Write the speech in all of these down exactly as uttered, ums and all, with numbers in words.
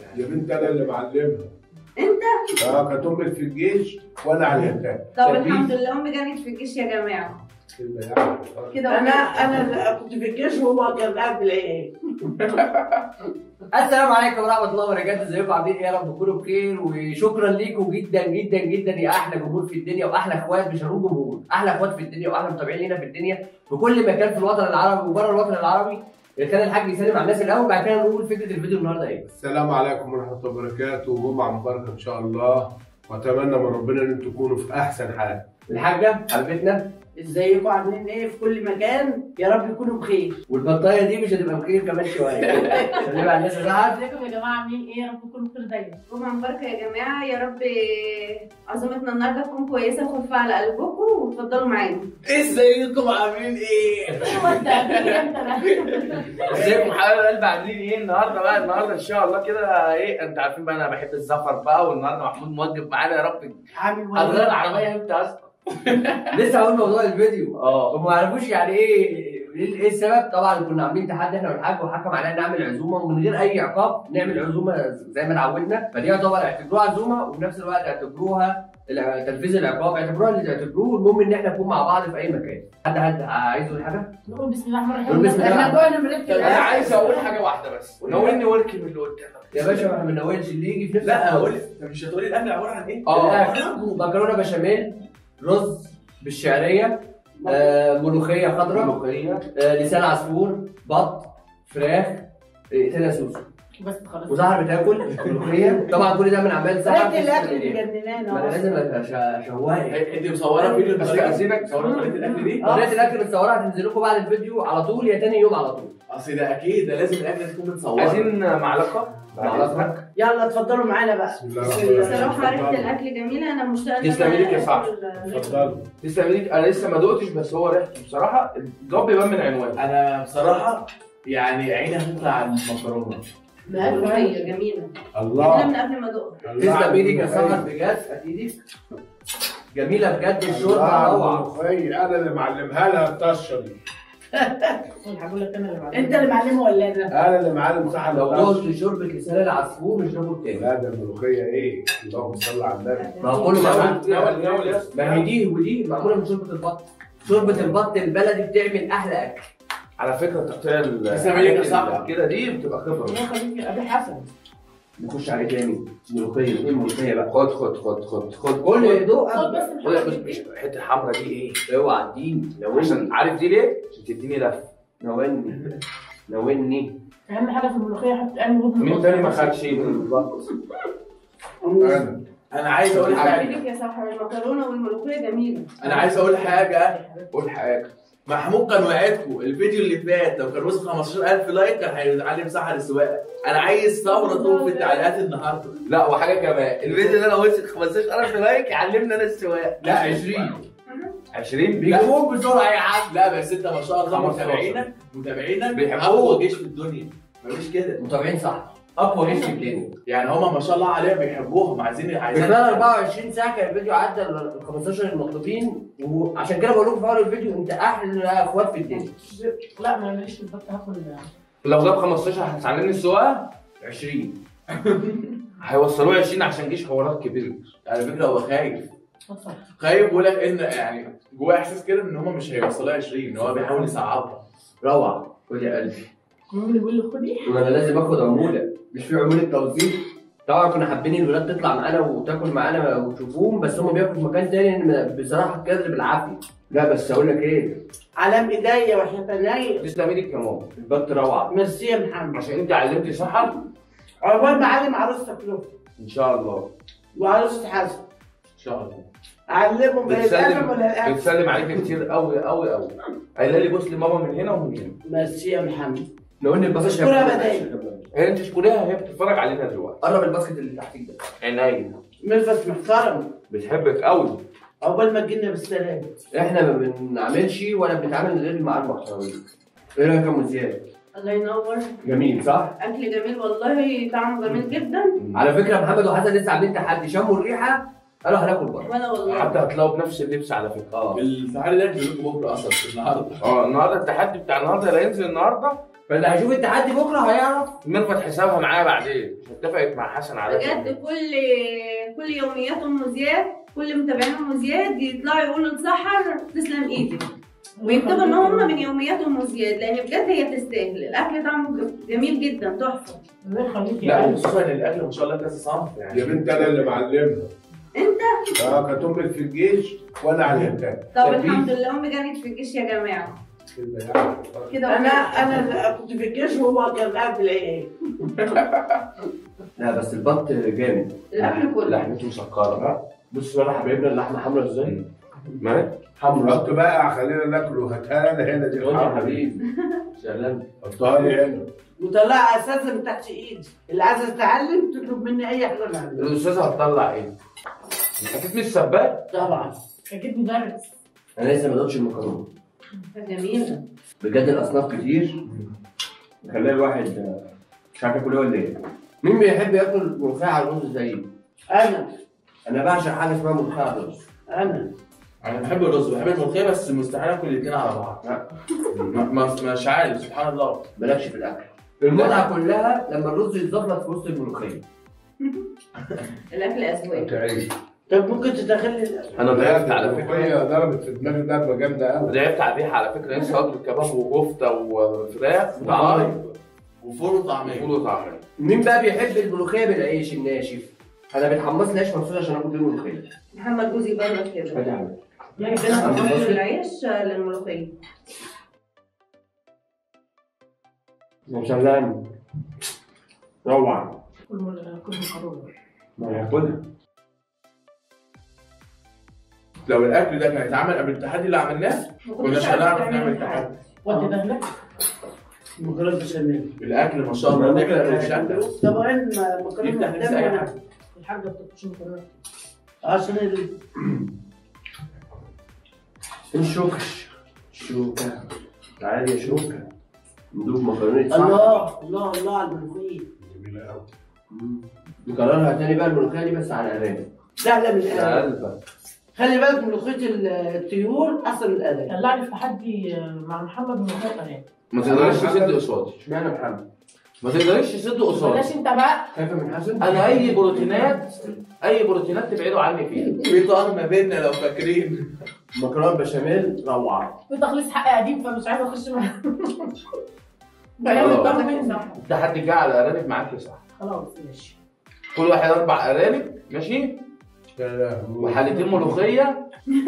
يا بنت انا اللي معلمها. انت؟ اه كانت امك في الجيش وانا علمتها. طب الحمد لله امي كانت في الجيش يا جماعه. كده انا انا كنت في الجيش وهو كان قاعد بالعيال. السلام عليكم ورحمه الله وبركاته، ازيكم عاملين ايه؟ يا رب تكونوا بخير، وشكرا ليكم جدا جدا جدا يا احلى جمهور في الدنيا واحلى اخوات، مش هنقول جمهور، احلى اخوات في الدنيا واحلى متابعين لينا في الدنيا في كل مكان في الوطن العربي وبره الوطن العربي. كان الحاج يسلم على الناس الاول، بعد كده نقول فكره الفيديو النهارده ايه. السلام عليكم ورحمه الله وبركاته، جمعه مباركه ان شاء الله، واتمنى من ربنا ان انتم تكونوا في احسن حال. الحاجه حبيبتنا ازيكم عاملين ايه في كل مكان؟ يا رب يكونوا بخير. والبطايه دي مش هتبقى بخير كمان شويه. عشان يبقى الناس راحت. ازيكم يا جماعه عاملين ايه؟ يا رب تكونوا بخير دايما. جمعه مباركه يا جماعه، يا رب عزومتنا النهارده تكون كويسه وخفيفه على قلبكم وتفضلوا معانا. ازيكم عاملين ايه؟ ازيكم حبايب قلبي عاملين ايه النهارده بقى؟ النهارده ان شاء الله كده ايه، انت عارفين بقى انا بحب السفر بقى، والنهارده محمود موجب معانا. يا رب عامل هتغير العربيه امتى اصلا؟ لسه هقول موضوع الفيديو. اه هم ما يعرفوش يعني ايه ايه السبب. طبعا كنا عاملين تحدي احنا والحاج، وحكم علينا نعمل عزومه ومن غير اي عقاب نعمل عزومه زي ما اتعودنا، فدي يعتبر اعتبروها عزومه وفي نفس الوقت اعتبروها تنفيذ العقاب، اعتبروها اللي تعتبروه. المهم ان احنا نكون مع بعض في اي مكان. حد حد عايز يقول حاجه؟ نقول بسم الله الرحمن الرحيم. نقول بسم الله. احنا جوعنا مركز. انا عايز اقول حاجه واحده بس، وناولني ورك من اللي قدامك يا باشا ما احنا بنناولش اللي يجي في نفس لا الوقت. هقول انت مش هتقولي الاكل عباره عن ايه؟ اه مكرونه بشاميل، رز بالشعريه، آه، ملوخيه خضراء، ملوخيه، آه، لسان عصفور، بط، فراخ، آه، تاني سوسو. بس خلاص. وسحر بتاكل ملوخيه. طبعا كل ده من اعمال سحر. ريحه الاكل مجننانا. ما انا لازم ابقى شا- شوايه. انت مصوره فيديو بطريقه اسيبك مصوره طريقه الاكل دي؟ طريقه الاكل متصوره هتنزل لكم بعد الفيديو على طول يا تاني يوم على طول. اصل ده اكيد ده لازم الاكل تكون متصوره. عايزين معلقه؟ معلقه. يلا اتفضلوا معانا بقى. بسم الله الرحمن الرحيم. بصراحه ريحه الاكل جميله، انا مشتاقه. تسلمي لك يا صاحبي. اتفضلوا. تسلم ايدك، انا لسه ما دقتش بس هو ريحته بصراحه الجو بيبان من عنوان. انا بصراحه يعني عيني هتطلع على المكرونه. ملوخيه جميله. الله جميله من قبل ما ادوقها. تسلم ايدك يا سمر بجد، ايدك جميله بجد. الشوربه روعه. الملوخيه انا اللي معلمها لها الطشه دي. هقول لك انا اللي بعمل. انت اللي معلمه ولا انا؟ انا اللي معلم صح لو الطشه. دوقت شوربه لسان العصفور مش هاكل تاني. لا ده الملوخيه ايه؟ اللهم صل على النبي. ما هو كله معمول. ناول ناول يا اسطى. ما هي دي ودي معموله من شوربه البط. شوربه البط البلدي بتعمل احلى اكل. على فكره تقطيع تسلم ايدك يا صاحبي. كده دي بتبقى خبره. يا خليك ابي حسن. نخش عليه تاني. ملوخيه، ايه الملوخيه بقى؟ خد خد خد خد خد كل دوق. خد بس خد الحته الحمراء دي ايه؟ اوعى اديني. عشان عارف دي ليه؟ عشان تديني لف. ناولني ناولني. اهم حاجه في الملوخيه حط قلب جبن. مين تاني ما خدش البط؟ انا انا عايز اقول حاجه. عليك يا صاحبي، المكرونه والملوخيه جميله. انا عايز اقول حاجه. قول حاجه. محمود كان وعدكم الفيديو اللي فات لو كان وصل خمستاشر ألف لايك كان هيتعلم سحر السواقه. انا عايز ثوره تقوم في التعليقات النهارده. لا وحاجه كمان، الفيديو اللي انا وصل خمستاشر ألف لايك يعلمني انا السواقه. لا عشرين عشرين بيجيبوك بسرعه يا عم. لا بس انت ما شاء الله متابعينك متابعينك بيحبوا جيش في الدنيا. مفيش كده. متابعين صح. اقوى جيش في الدنيا. يعني هما ما شاء الله عليهم بيحبوهم، عايزين عايزين في خلال أربعة وعشرين ساعه كان الفيديو عدى ال خمستاشر المطلوبين، وعشان كده بقول لكم في اول الفيديو انت احلى اخوات في الدنيا. لا ما ماليش في البط، هاكل. لو جاب خمستاشر هتعلمني السواقه. عشرين هيوصلوه عشرين عشان جيش حوارات كبيره. على فكره هو خايف خايف بيقول لك ان يعني جواه احساس كده ان هم مش هيوصلوها عشرين، ان هو بيحاول يصعبها. روعه. خد يا قلبي. مين اللي بيقول لي خدي؟ ما انا لازم اخد عموله، مش في عموله توظيف. طبعا كنا حابين الولاد تطلع معانا وتاكل معانا وتشوفوهم، بس هم بياكلوا في مكان تاني بصراحه الكادر بالعافيه. لا بس اقول لك ايه، علام ايديا وحياة عينيا. تسلم ايدك يا ماما. البط روعه. ميرسي يا محمد. عشان انت علمتي سحر. عقبال ما اعلم عروستك له ان شاء الله. وعروسة حسن. ان شاء الله. اعلمهم بالقلم ولا القلم. بتسلم عليك كتير قوي قوي قوي. قايله لي بص لماما من هنا ومن هنا. ميرسي يا محمد. لو ان الباسكت اشكرها بداية. هي انت تشكريها، هي بتتفرج علينا دلوقتي. قرب الباسكت اللي تحتيك ده. عينيا. ملفت محترم. بتحبك قوي. عقبال ما تجينا بالسلامة. احنا ما بنعملش ولا بنتعامل غير مع المحترمين. ايه رايك يا ام زياد؟ الله ينور. جميل صح؟ اكل جميل والله، طعمه جميل جدا. على فكره محمد وحسن لسه عاملين تحدي، شموا الريحه قالوا هناكل بره. وانا والله حتى هتلاقوا بنفس اللبس على فكره. اه التحدي ده هينزل لكم بكره اصلا مش النهارده. اه النهارده التحدي بتاع النهارده اللي هينزل النهارده فاللي هيشوف التحدي بكره هيعرف. نرفض حسابها معايا بعدين، اتفقت مع حسن على بجد كل كل يوميات ام زياد، كل متابعين ام زياد يطلعوا يقولوا لسحر تسلم ايدك، ويكتبوا ان هم من يوميات ام زياد، لان بجد هي تستاهل. الاكل طعمه جميل جدا تحفه. الله يخليك لا يا وخصوصا ان الاكل ما شاء الله كذا صنف يعني. يا بنت انا اللي معلمها. انت؟ اه كانت امك في الجيش وانا علمتها. طب الحمد لله امي كانت في الجيش يا جماعه. كده يعني. كده انا انا كنت في الجيش وهو كان قاعد في العيال. لا بس البط جامد. الاكل كله لحمته مسكره. بص بقى حبايبنا اللحمه حمرا ازاي؟ ما حمرا. حط بقى خلينا ناكل وهاتها لنا هنا دي يا حبيبي سلام. حطها لي هنا. وطلع اساسا من تحت ايدي، اللي عايزه تتعلم تطلب مني اي حاجه انا اعملها. الاستاذه هتطلع ايه؟ اكيد مش سباك. طبعا. اكيد مدرس. انا لسه ما دوقتش المكرونه. جميله بجد الاصناف كتير خلي الواحد مش عارف ياكل ايه ولا ايه. مين بيحب ياكل ملوخيه على الرز زيي؟ انا انا بعشق حاجه اسمها ملوخيه على الرز. انا انا بحب الرز بحب الملوخيه بس مستحيل اكل الاثنين على بعض. لا. ما- ما- مش عارف سبحان الله. مالكش في الاكل. المتعه كلها لما الرز يتضاف لك في وسط الملوخيه. الاكل اذواق. تعيش. طب ممكن تدخلني انا ضعفت على فكره. الملوخية ضربت في دماغي ضربه جامده قوي. ضعفت عليها على فكره. لسه واكل كباب وكفته وفراخ وطعميه. وفول وطعميه. فول وطعميه. مين بقى بيحب الملوخيه بالعيش الناشف؟ انا بتحمص لي عيش مخصوص عشان اكل بيه الملوخيه. محمد جوزي بره كده. ادي عمل. يعني كده هنحط العيش للملوخيه. يا سلام. روعه. كل مره كل مكرونه. ما ياكلها. لو الاكل ده كان هيتعمل قبل التحدي اللي عملناه كناش هنعرف نعمل تحدي. وانت دهلك؟ مكرونه بشاميل. الاكل ما شاء الله نقدر نشتغل. طبعا مكرونه يفتح نفس اي حاجه. الحاجه ما بتاكلش مكرونه. عشان ال- الشوكش. شوكه. تعالي يا شوكه. ندوق مكرونه صح. الله الله الله على الملوخيه. جميله قوي. نكررها تاني بقى الملوخيه دي بس على الارانب. سهله من القلب. قلبك. خلي بالك ملوخيه الطيور احسن من القلم. طلعني في تحدي مع محمد من غير قناه. ما تقدرش تسد قصادي. اشمعنى محمد؟ ما تقدرش تسد قصادي. بلاش انت بقى. خايفه من حسن؟ انا اي بروتينات اي بروتينات تبعدوا عني فيها. في طار ما بيننا لو فاكرين. مكرونه بشاميل روعه. في تخليص حق قديم فمش عايزه اخش معاه. خلاص. بقى من صح. التحدي الجاي على الارانب معاك يا صاحبي. خلاص ماشي. كل واحد اربع ارانب ماشي. وحالتين ملوخيه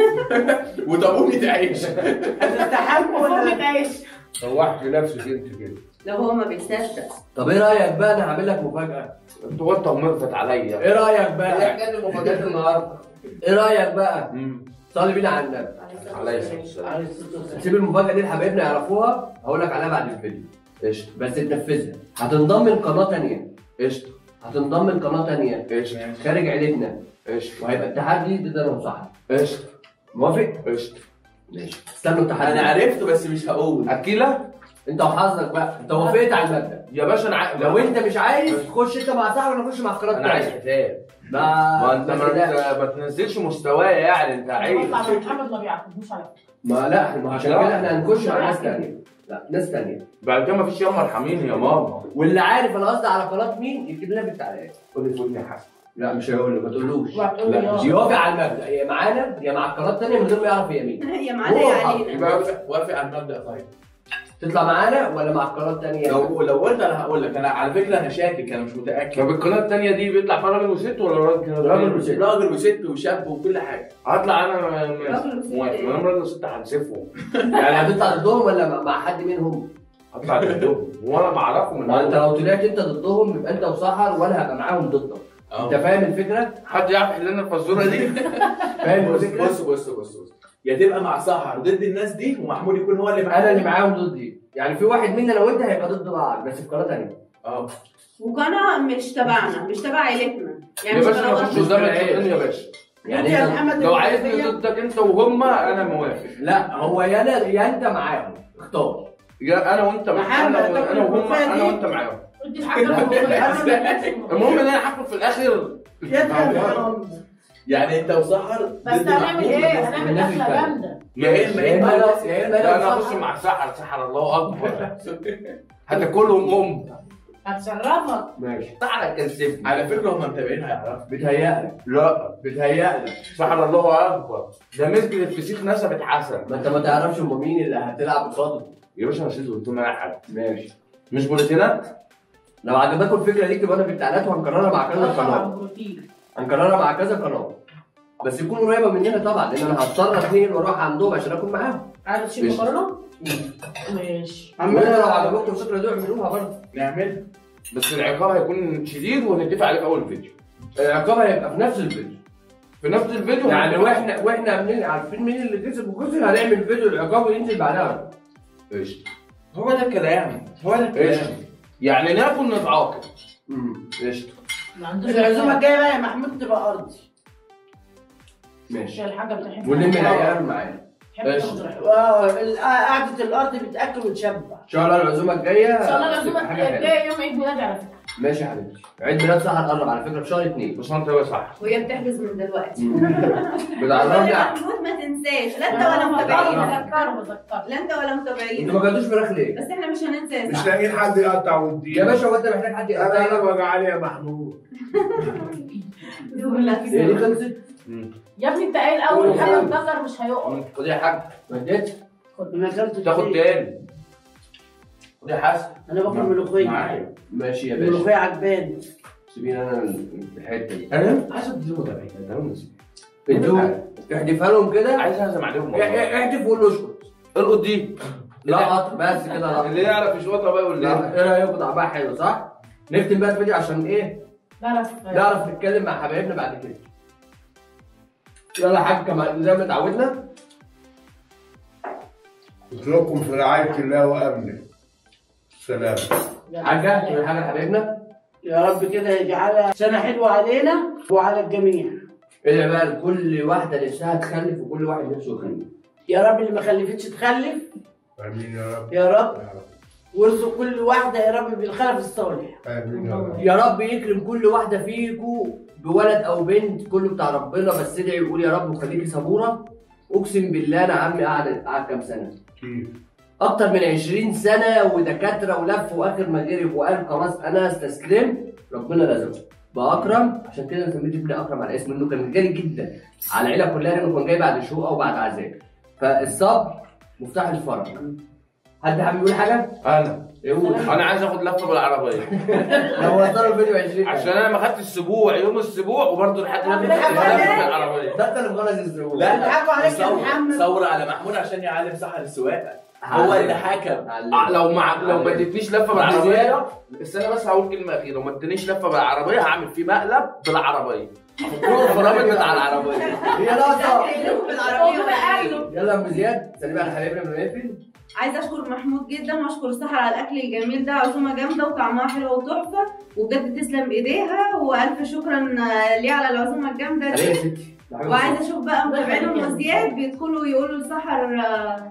وطابونه عيش. هتستحمل ولا ولا تعيش. روحت نفسك انت كده. لو هو ما بيصدق. طب ايه رايك بقى انا هعمل لك مفاجاه؟ انت وانت ومرفت عليا. ايه رايك بقى؟ حاجات المفاجآت النهارده. ايه رايك بقى؟ صلي بينا على النبي. عليا السلام. على الصوت والسلام. سيب المفاجاه دي لحبايبنا يعرفوها، هقول لك عليها بعد الفيديو. قشطه بس تنفذها. هتنضم لقناه ثانيه. قشطه. هتنضم لقناه ثانيه قشطه. خارج عيلتنا. قشطه. وهيبقى التحدي ضد انا وصاحبي. قشطه. موافق؟ قشطه. ماشي. استنوا التحدي. انا عرفته بس مش هقول. اكيله. انت وحظك بقى، انت وافقت على المبدا. يا باشا انا ع... لو انت مش عايز تخش انت مع صاحبك وانا اخش مع القناه انا عايز الثانيه. حساب. ما ما انت ما ما, تقلقش. ما تنزلش مستوايا يعني انت عايز. بطلع مع محمد ما بيعاقبوش على فكره. ما لا ما عشان لا. كده احنا هنخش مع ناس ثانيه. لا ناس ثانيه. بعد كده مفيش يوم ارحميني يا ماما. واللي عارف انا قصدي على قناه مين يكتب لنا في التعليقات. قول لي فوق يا حسن. لا مش هيقول له ما تقولوش. وهتقول لا، لي مش اه. يوافق على المبدا يا معانا يا مع القناه الثانيه من غير ما يعرف هي مين. هي معانا يا علينا. يبقى وافق وافق على المبدا. طيب تطلع معانا ولا مع القناه الثانيه؟ لو لو قلت انا هقول لك انا على فكره انا شاكك انا مش متاكد. طب القناه الثانيه دي بيطلع فيها راجل وست ولا راجل راجل وست. راجل وست وشاب وكل حاجه. هطلع انا راجل وست. موافق. ما انا راجل وست هنسفهم. يعني هتطلع ضدهم ولا مع- مع حد منهم؟ هطلع ضدهم وانا بعرفهم من ما انت اول. لو طلعت انت ضدهم يبقى انت وسحر وانا هبقى معاهم ضدك. انت فاهم الفكره؟ حد يعرف يحل لنا الفزوره دي؟ فاهم بص الفكره؟ بص بص بص بص يا تبقى مع سحر ضد الناس دي ومحمود يكون هو اللي معانا. انا اللي معاهم ضدي، يعني في واحد منا انا وانت هيبقى ضد بعض بس في قناه ثانيه. اه وقناه مش تبعنا، مش تبع عيلتنا. يعني يا مش باشا قناه ما فيش غير- قدام الحيطان يا باشا. يعني يا انت محمد لو عايزني الفلسفية. ضدك انت وهم انا موافق. لا هو يا انا يا انت معاهم اختار. يا انا وانت مع محمد، انا طب انا وهم المفاجأة انا دي؟ وانت معاهم. ادي الحاجه المفروض. المهم ان انا هاكل في الاخر. يا تفهم. يعني انت وسحر بس ضد هنعمل محمود ايه؟ بس. هنعمل الناس اكله التانية. جامده. يا اما يا اما انت انا يا اما لا انا انا اخش مع سحر سحر الله اكبر. هتاكلهم ام. هتشرفك. ماشي. سحر كسبني على فكره هم متابعين هيعرفوا. بتهيألك لا بتهيألك سحر الله اكبر. ده مسكت الفسيخ نسبت حسن. ما انت ما تعرفش هم مين اللي هتلعب قصاده. يا باشا نسيت قلت لهم اي حد. ماشي. مش بروتينات؟ لو عجبتكم الفكره دي اكتبوا لنا في التعليقات وهنكررها مع كذا طبعا قناه. بروتين. هنكررها مع كذا قناه. بس يكون قريبه مننا طبعا لان انا هضطر اتنقل واروح عندهم عشان اكون معاهم. عايز تشيل ماشي. مكرونه؟ ماشي. وانتوا لو عجبتكم الفكره دي اعملوها برضه. نعمل بس العقاب هيكون شديد وهنتفق عليه في اول فيديو. العقاب هيبقى في نفس الفيديو. في نفس الفيديو يعني واحنا واحنا عاملين عارفين مين اللي كسب وخسر هنعمل فيديو العقاب وينزل بعدها. قشطة. هو ده الكلام هو ده الكلام. قشطة. يعني ناكل نتعاقب. امم قشطه. ما عندوش العزومه الجايه بقى يا محمود تبقى ارضي. ماشي. الحاجه بتحب ونلم العيال معانا. تحب تاخد قعده الارض بتاكل وتشبع. ان شاء الله العزومه الجايه ان شاء الله العزومه هتبقى حاجة حلوة. الجايه يوم عيد ميلادي على فكره. ماشي يا حبيبتي. عيد ميلاد سحر قرب على فكره في شهر اثنين. بس انت يا صح. وهي بتحجز من دلوقتي. بتعرفني محمود ما تنساش لا انت ولا متابعين. بذكره بذكره. لا انت ولا متابعين. انتوا ما كلتوش فراخ ليه؟ بس احنا مش هننسى يا مش صاحبي. لاقيين حد يقطع ويدينا. يا باشا هو انت محتاج حد انا يقطع انا لك؟ وجعان يا محمود. هي دي خلصت؟ يا ابني انت قايل اول حاجه مذكر مش هيقف. خد يا حاج. ما اديتش؟ انا اكلت تاخد كتير. تاني. خد يا حسن. انا باكل ملوخيه. معايا. ماشي يا باشا. الملوخيه عجباني. سيبيني انا الحته دي. انا عايز اديله متابعين. اديله نسيب. انتوا احدفها لهم كده. عايز اهزم عليهم اه- والله. اه- احدف وقول له اسكت. القط دي. لا قط بس كده لا. اللي يعرف يشوطها بقى ولا لا ايه؟ ايه رايكم طعمها حلو صح؟ نختم بقى الفيديو عشان ايه؟ نعرف نعرف نتكلم مع حبايبنا بعد كده. يلا يا حاج كما زي ما اتعودنا. اترككم في رعاية الله وأمنه. سلام. حاجه تقول حاجه لحبايبنا؟ يا رب كده يجعلها سنه حلوه علينا وعلى الجميع. ادعي بقى لكل واحده نفسها تخلف وكل واحد نفسه يخلف. يا رب اللي ما خلفتش تخلف آمين يا رب. يا رب. يا رب. وارزق كل واحده يا رب بالخلف الصالح. آمين يا رب. يا رب يكرم كل واحده فيكم بولد او بنت كله بتاع ربنا بس ادعي وقول يا رب وخليكي صبوره. اقسم بالله انا عمي قعد قعد كام سنه؟ كيف؟ اكتر من عشرين سنه ودكاتره ولف واخر ما جرب وقال خلاص انا استسلمت ربنا رزقه باكرم. عشان كده انا سميت ابني اكرم على اسمه انه كان جاري جدا على العيله كلها لانه كان جاي بعد شقه وبعد عذاب. فالصبر مفتاح الفرج. حد حابب يقول حاجه؟ أنا. يقول. أنا عايز آخد لفة بالعربية. لو وصلوا الفيديو عشرين عشان أنا ما خدتش السبوع يوم السبوع وبرضه لحد دلوقتي لفة بالعربية. ده انت اللي مغلظ الزبون. لا بيضحكوا عليك يا ثورة- محمد. ثورة على محمود عشان يعلم سحر السواقة. هو اللي حكم. آه، لو مع لو ما اديتنيش لفه بالعربيه بس انا بس هقول كلمه اخيره. لو ما اديتنيش لفه بالعربيه هعمل فيه مقلب بالعربيه. هحطهم في رابط بتاع العربيه. هي لقطه. هتكلموا بالعربيه ربنا قال له. يلا يا ام زياد سلمي على حبايبنا من نقفل. عايزه اشكر محمود جدا واشكر سحر على الاكل الجميل ده. عزومه جامده وطعمها حلو وتحفه وبجد تسلم ايديها والف شكرا ليه على العزومه الجامده عليه يا دي. ستي. ده حاجة وعايزه بسيطة. اشوف بقى متابعين ام زياد بيدخلوا يقولوا لسحر آه،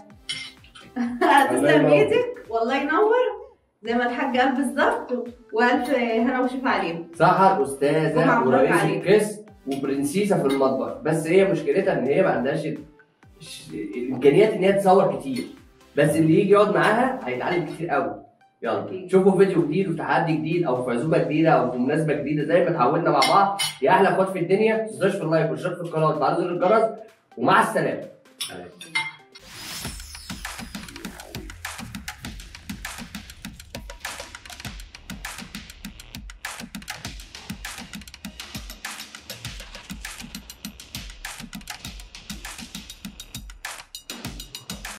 تسلم ايدك والله ينور زي ما الحاج قال بالظبط. والف هنا وشفا عليهم. سحر استاذه طبعاً ورئيس برافو عليك. القسم وبرنسيسه في المطبخ بس هي مشكلتها ان هي ما عندهاش ال- ش- الامكانيات ان هي تصور كتير بس اللي يجي يقعد معاها هيتعلم كتير قوي. يلا شوفوا فيديو جديد وتحدي جديد او في عزومه جديده او في مناسبه جديده زي ما اتعودنا مع بعض. يا احلى اخوات في الدنيا ما تنسوش في اللايك والاشتراك في القناه وتفعلوا زر الجرس ومع السلامه.